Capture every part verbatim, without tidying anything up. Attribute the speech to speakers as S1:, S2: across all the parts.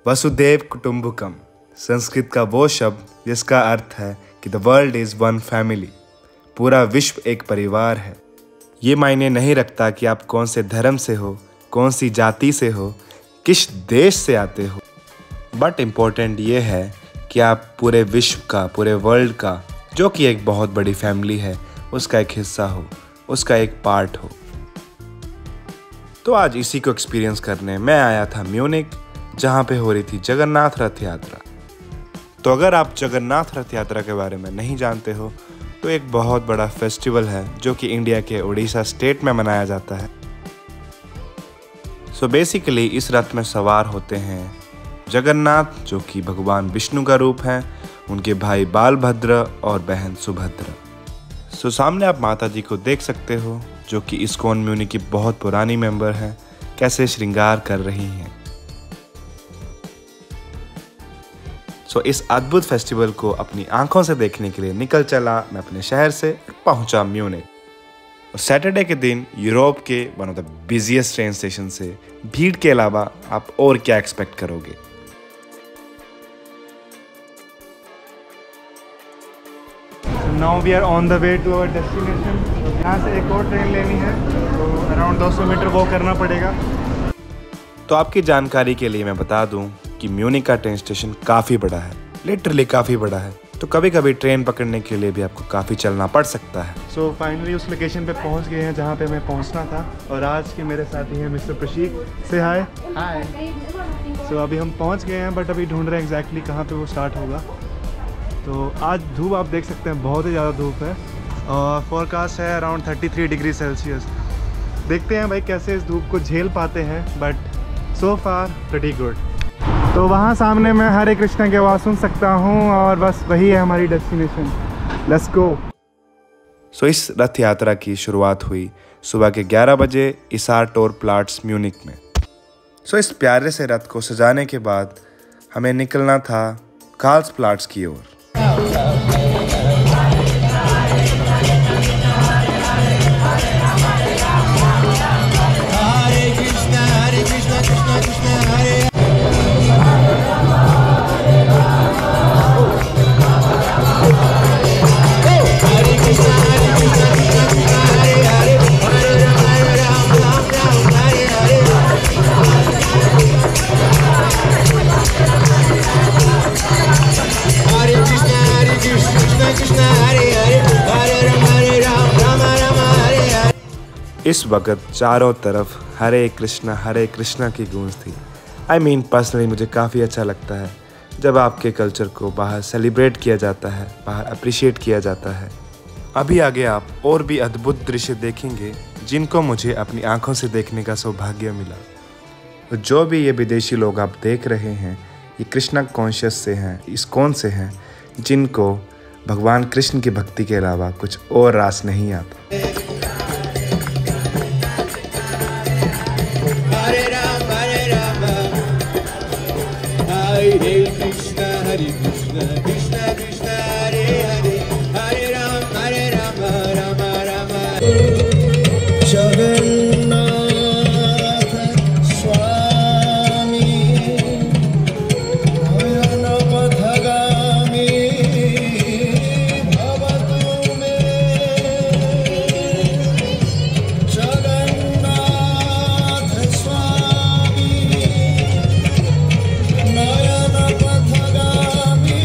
S1: वसुदेव कुटुंबकम संस्कृत का वो शब्द जिसका अर्थ है कि the world is one family, पूरा विश्व एक परिवार है। ये मायने नहीं रखता कि आप कौन से धर्म से हो, कौन सी जाति से हो, किस देश से आते हो, बट इम्पोर्टेंट ये है कि आप पूरे विश्व का, पूरे वर्ल्ड का, जो कि एक बहुत बड़ी फैमिली है, उसका एक हिस्सा हो, उसका एक पार्ट हो। तो आज इसी को एक्सपीरियंस करने मैं आया था म्यूनिक, जहाँ पे हो रही थी जगन्नाथ रथ यात्रा। तो अगर आप जगन्नाथ रथ यात्रा के बारे में नहीं जानते हो तो एक बहुत बड़ा फेस्टिवल है जो कि इंडिया के उड़ीसा स्टेट में मनाया जाता है। सो so बेसिकली इस रथ में सवार होते हैं जगन्नाथ, जो कि भगवान विष्णु का रूप है, उनके भाई बालभद्र और बहन सुभद्रा। सो so सामने आप माता जी को देख सकते हो, जो कि इस्कॉन म्यूनिक की बहुत पुरानी मेंबर हैं, कैसे श्रृंगार कर रही हैं। सो so, इस अद्भुत फेस्टिवल को अपनी आंखों से देखने के लिए निकल चला मैं अपने शहर से, पहुंचा म्यूनिक। और सैटरडे के दिन यूरोप के one of the busiest train station से भीड़ के अलावा आप और क्या एक्सपेक्ट करोगे।
S2: Now we are on the way to our destination. यहाँ से एक और ट्रेन लेनी है, तो अराउंड दो सौ मीटर वॉक करना पड़ेगा।
S1: तो आपकी जानकारी के लिए मैं बता दूं कि म्यूनिक का ट्रेन स्टेशन काफ़ी बड़ा है, लिटरली काफ़ी बड़ा है। तो कभी कभी ट्रेन पकड़ने के लिए भी आपको काफ़ी चलना पड़ सकता है।
S2: सो so, फाइनली उस लोकेशन पे पहुंच गए हैं जहाँ पे मैं पहुंचना था। और आज के मेरे साथी हैं मिस्टर प्रशीक। से हाय। हाय। सो अभी हम पहुंच गए हैं, बट अभी ढूंढ रहे हैं एग्जैक्टली कहाँ पे वो स्टार्ट होगा। तो आज धूप आप देख सकते हैं, बहुत ही ज़्यादा धूप है और फोरकास्ट है around thirty three degree Celsius. देखते हैं भाई कैसे इस धूप को झेल पाते हैं, but so far pretty good. तो वहाँ सामने मैं हरे कृष्णा की आवाज़ सुन सकता हूँ और बस वही है हमारी डेस्टिनेशन। Let's go.
S1: सो इस रथ यात्रा की शुरुआत हुई सुबह के ग्यारह बजे इसार टोर प्लाट्स म्यूनिक में। सो इस प्यारे से रथ को सजाने के बाद हमें निकलना था कार्ल्स प्लाट्स की ओर। इस वक्त चारों तरफ हरे कृष्णा हरे कृष्णा की गूंज थी। आई मीन पर्सनली मुझे काफ़ी अच्छा लगता है जब आपके कल्चर को बाहर सेलिब्रेट किया जाता है, बाहर अप्रिशिएट किया जाता है। अभी आगे आप और भी अद्भुत दृश्य देखेंगे जिनको मुझे अपनी आंखों से देखने का सौभाग्य मिला। तो जो भी ये विदेशी लोग आप देख रहे हैं, ये कृष्णा कॉन्शियस से हैं, इस्कॉन से हैं, जिनको भगवान कृष्ण की भक्ति के अलावा कुछ और रास नहीं आता।
S3: Hare Krishna, Hare Krishna, Krishna Krishna, Hare Hare, Hare Rama, Hare Rama, Rama Rama. Jagannath Swami, Nayana Pathagami, Bhavatu me. Jagannath Swami, Nayana Pathagami.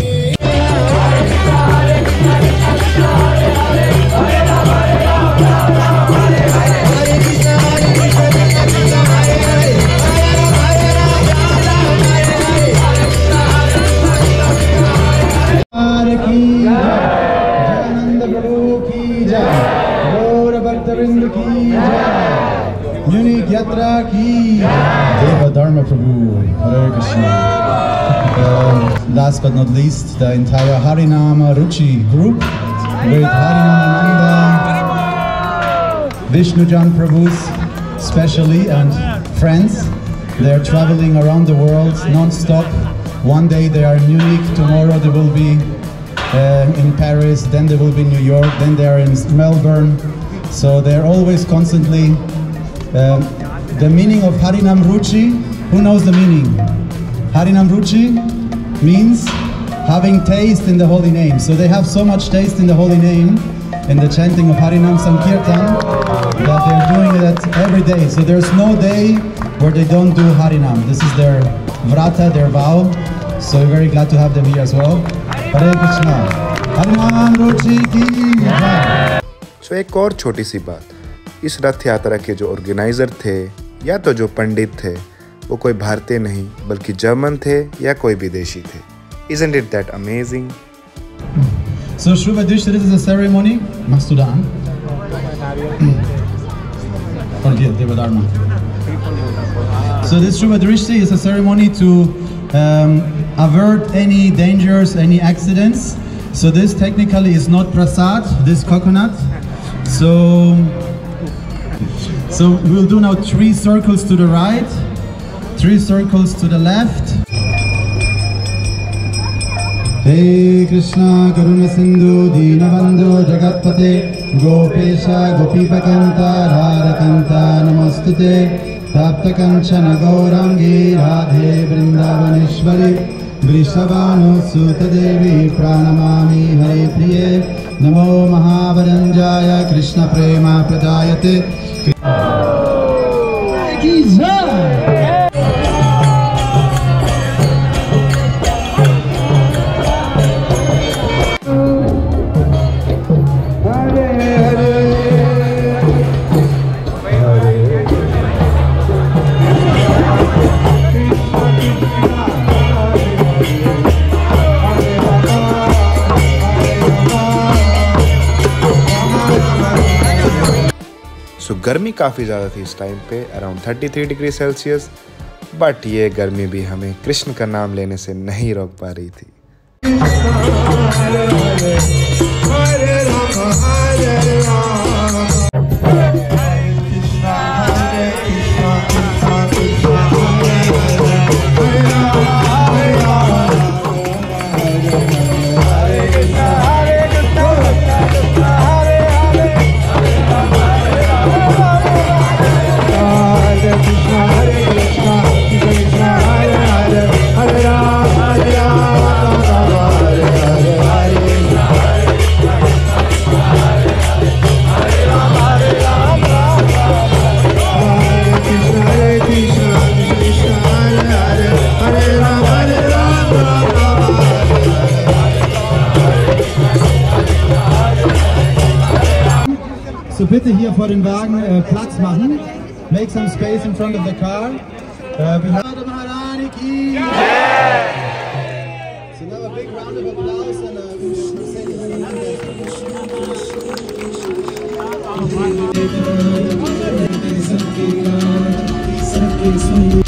S3: Munich यात्रा की Deva Dharma Prabhu, Hare Krishna. Uh, last but not least, the entire Harinama Ruchi group with Harinama Nanda, Vishnujan Prabhus especially, and friends. They are traveling around the world non-stop. One day they are in Munich, tomorrow they will be uh, in Paris, then they will be in New York, then they are in Melbourne. So they are always constantly um, the meaning of Harinam Ruchi. Who knows the meaning? Harinam Ruchi means having taste in the holy name. So they have so much taste in the holy name in the chanting of Harinam Sankirtan that they're doing it every day. So there's no day where they don't do Harinam. This is their vrata, their vow. So we're very glad to have them here as well. Hare Krishna. Harinam Ruchi ki jai.
S1: सो एक और छोटी सी बात, इस रथ यात्रा के जो organiser थे या तो जो पंडित थे वो कोई भारतीय नहीं बल्कि जर्मन थे या कोई विदेशी थे. Isn't it that amazing?
S3: So Shruva Drishti, this is a ceremony. Machst du da an? Von dir, Devadharma. So this Shruva Drishti is a ceremony to um, avert any dangers, any accidents. So this technically is not prasad, this coconut. So, so we'll do now three circles to the right, three circles to the left. Hey Krishna Karuna Sindhu Dinabandhu Jagatpate Gopesha Gopipakanta Radhakanta Namostute Tapta Kanchana Gaurangi Radhe Vrindavaneshwari Vrishabhanu Sutta Devi Pranamami Hare Priye Namo Mahavaranjaya Krishna Prema Pradayate.
S1: सो गर्मी काफ़ी ज़्यादा थी इस time पे, around thirty three degree Celsius, but ये गर्मी भी हमें कृष्ण का नाम लेने से नहीं रोक पा रही थी.
S3: So bitte hier vor dem Wagen äh, Platz machen. Make some space in front of the car. Uh, we have Maharani ki jai. So now a big round of applause and uh, we should say the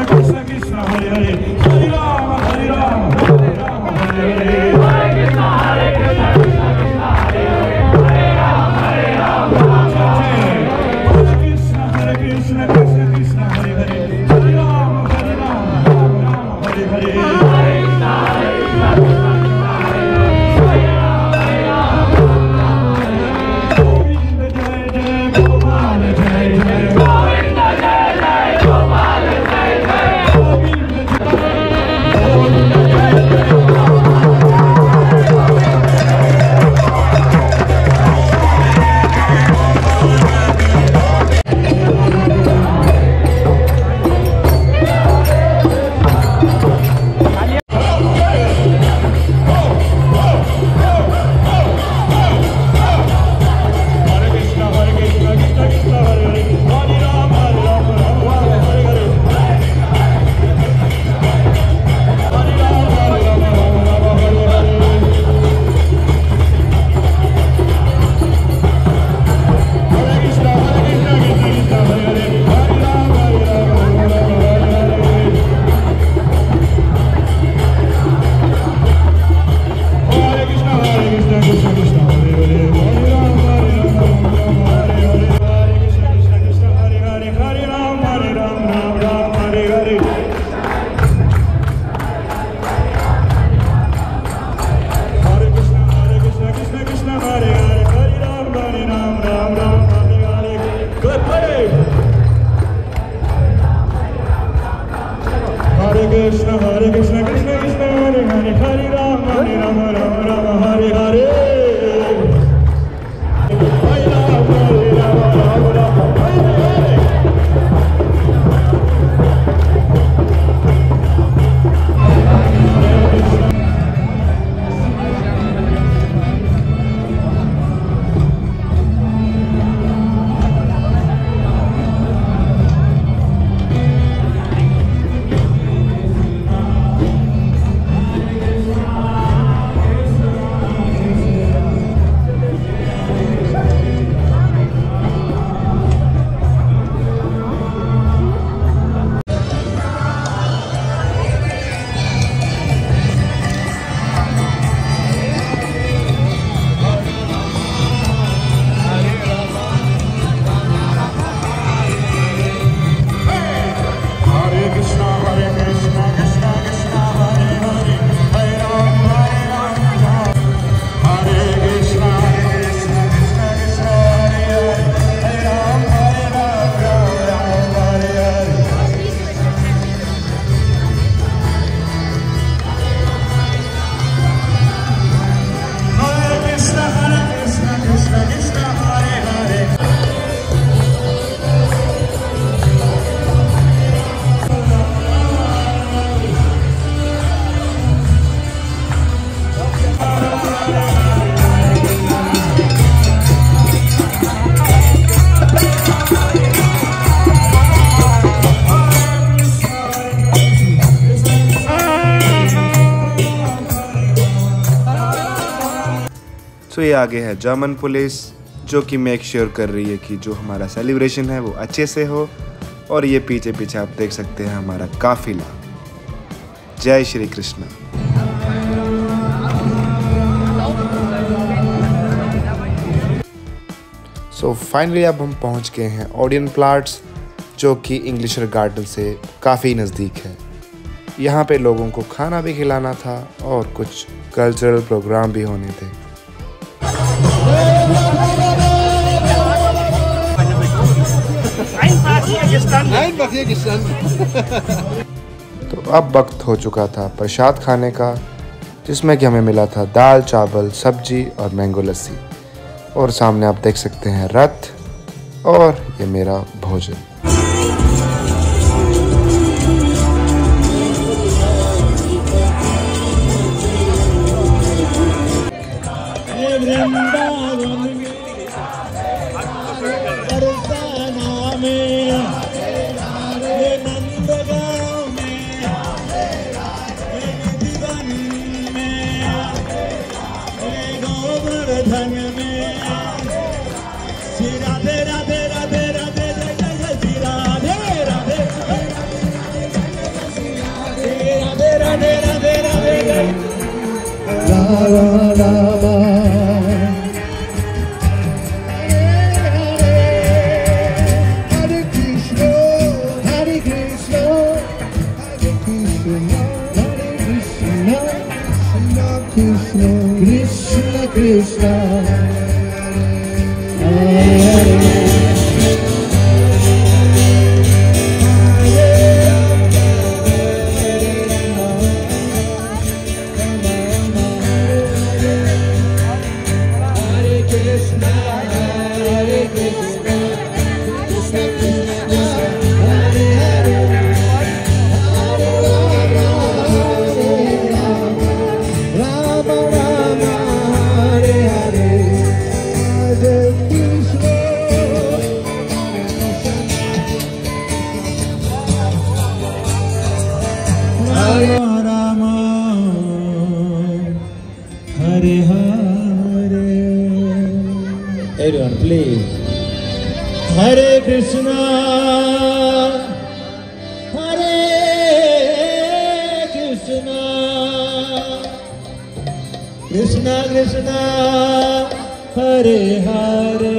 S4: Krishna Krishna Hare Hare Hare Rama Hare Rama Rama Rama Hare Hare Hare Krishna Hare Krishna Krishna Krishna Hare Hare Hare Rama Hare Rama Rama Hare Krishna Hare Krishna Krishna Krishna Hare Hare Hare Rama Hare Rama Rama Rama Hare Hare Hare Krishna Hare Krishna Krishna Krishna Hare Hare Hare Rama Hare Rama Rama Rama Hare Hare
S1: सो ये आगे है German police, जो कि make sure कर रही है कि जो हमारा सेलिब्रेशन है वो अच्छे से हो। और ये पीछे पीछे आप देख सकते हैं हमारा काफिला। जय श्री कृष्ण। सो फाइनली अब हम पहुंच गए हैं ओडियन प्लाट्स, जो कि इंग्लिशर गार्डन से काफ़ी नज़दीक है। यहाँ पे लोगों को खाना भी खिलाना था और कुछ कल्चरल प्रोग्राम भी होने थे। तो अब वक्त हो चुका था प्रसाद खाने का, जिसमें कि हमें मिला था दाल चावल सब्जी और मैंगो लस्सी। और सामने आप देख सकते हैं रथ और ये मेरा भोजन।
S5: धन में राधे राधे राधे राधे जय जय
S3: Rama. Hare Krishna, Hare Krishna, Hare Krishna, Hare Krishna, Krishna Krishna, Krishna Krishna, Hare Hare. Everyone, please. Hare Krishna, Hare Krishna, Krishna Krishna, Hare Hare,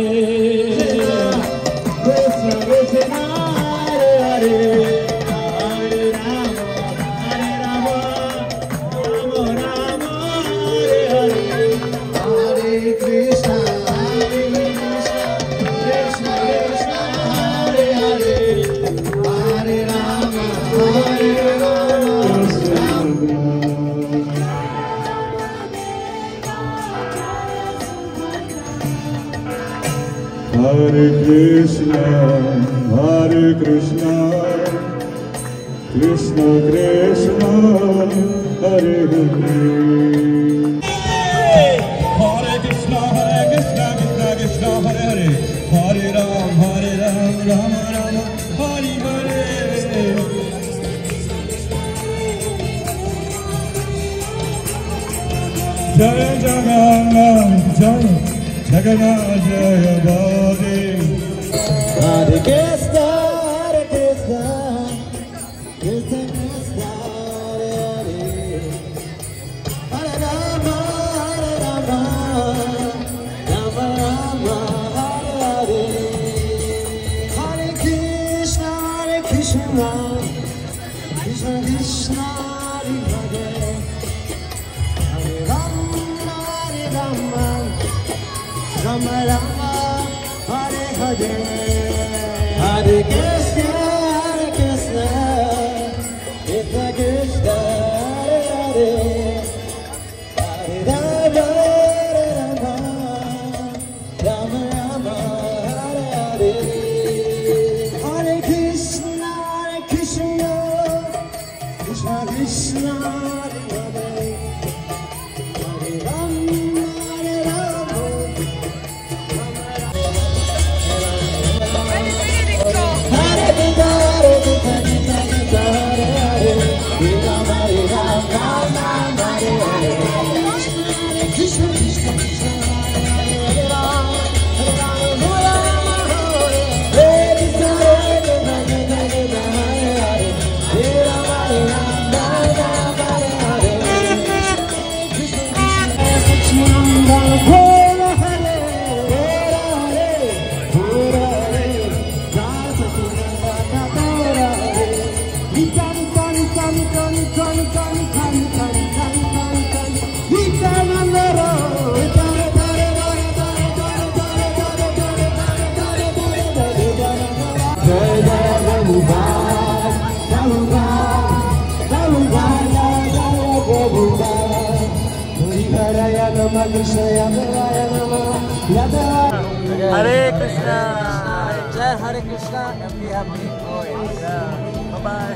S3: Krishna Krishna, Hare Hare, Hare Rama, Hare Rama, Rama Rama, Hare Hare, Hare Krishna.
S4: Hare Krishna, Hare Krishna, Krishna Krishna, Hare Hare. Hare Krishna, Hare Krishna, Krishna Krishna, Hare Hare. Hare Ram, Hare Ram, Rama Rama, Hare Hare. Jaya Jagannath, Jaya Jagannath, Jaya Bali.
S3: Hare Krishna, Hare Krishna, Krishna Krishna, Hare Hare, Hare Rama, Hare Rama, Rama Rama, Hare Hare, Hare Krishna, Hare Krishna, Krishna Krishna, Hare Hare, Hare Rama, Hare Rama, Rama Rama, Hare Hare, Hare Krishna, Hare Krishna, Krishna Krishna, Hare Hare, Hare Rama, Hare Rama, Rama Rama, Hare Hare, Hare Krishna, Hare Krishna, Krishna Krishna, Hare Hare, Hare Rama, Hare Rama.
S5: Hare Krishna, Jai Hare Krishna, and be happy. Oh yeah, bye bye.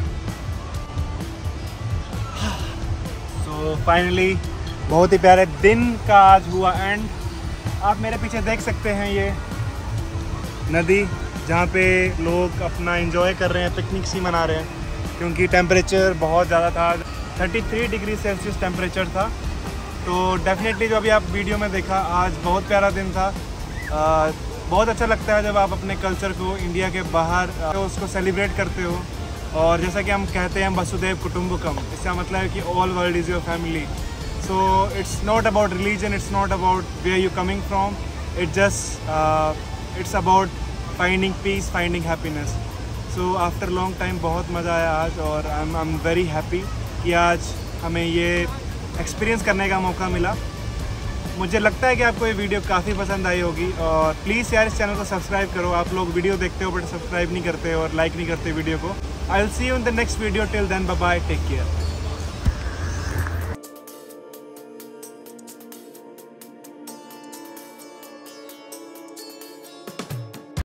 S2: So finally बहुत ही प्यारे दिन का आज हुआ and आप मेरे पीछे देख सकते हैं ये नदी जहाँ पे लोग अपना एंजॉय कर रहे हैं, पिकनिक सी मना रहे हैं क्योंकि टेम्परेचर बहुत ज़्यादा था, तैंतीस डिग्री सेल्सियस टेम्परेचर था। तो डेफिनेटली जो अभी आप वीडियो में देखा आज बहुत प्यारा दिन था। आ, बहुत अच्छा लगता है जब आप अपने कल्चर को इंडिया के बाहर तो उसको सेलिब्रेट करते हो। और जैसा कि हम कहते हैं वसुधैव कुटुंबकम, इसका मतलब है कि all world is your family. So it's not about religion, it's not about where you're coming from. It just uh, it's about finding peace, finding happiness. So after long time बहुत मज़ा आया आज, और I'm I'm very happy कि आज हमें ये experience करने का मौका मिला। मुझे लगता है कि आपको ये वीडियो काफ़ी पसंद आई होगी, और प्लीज़ यार इस चैनल को सब्सक्राइब करो। आप लोग वीडियो देखते हो बट सब्सक्राइब नहीं करते और लाइक नहीं करते वीडियो को। I will see you in the next video. Till then bye bye, take care.